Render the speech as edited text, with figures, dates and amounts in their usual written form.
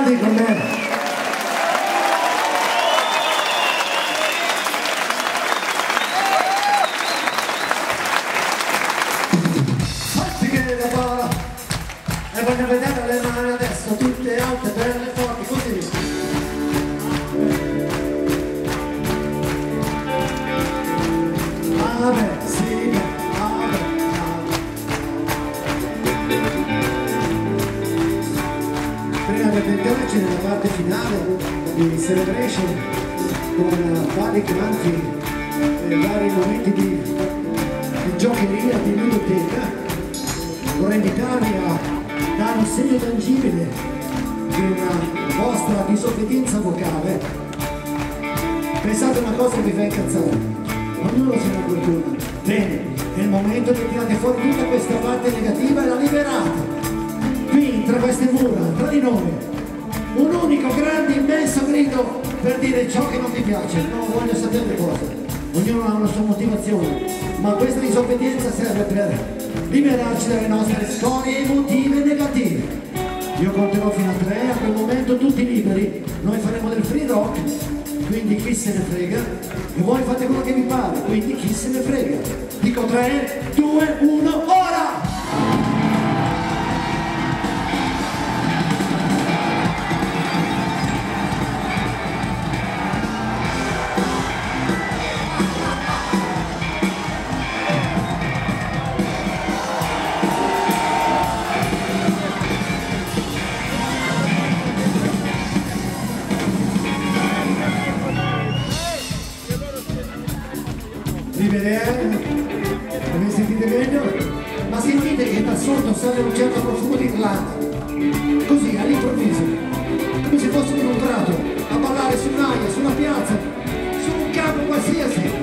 avanti con me. E voglio vedere le mani adesso, tutte alte, belle, forti, così. Vabbè, sì, vabbè. Prima di addentrarci nella parte finale di Celebration, con vari canti e vari momenti di giocheria, di ludoteca, vorrei invitarvi a dare un segno tangibile di una vostra disobbedienza vocale. Pensate una cosa che vi fa incazzare, ognuno si fa qualcuno. Bene, è il momento che tirate fuori tutta questa parte negativa e la liberate. Qui, tra queste mura, tra di noi, un unico grande immenso grido per dire ciò che non vi piace. Non voglio sapere le cose, ognuno ha una sua motivazione, ma questa disobbedienza serve per liberarci dalle nostre scorie emotive negative. Io conterò fino a 3, a quel momento tutti liberi, noi faremo del free rock, quindi chi se ne frega, e voi fate quello che vi pare, quindi chi se ne frega. Dico 3, 2, 1, ora! Come sentite meglio? Ma sentite che da sotto sale un certo profumo di Irlanda, così all'improvviso, come se fossimo in un prato a ballare su un'aia, su una piazza, su un campo qualsiasi.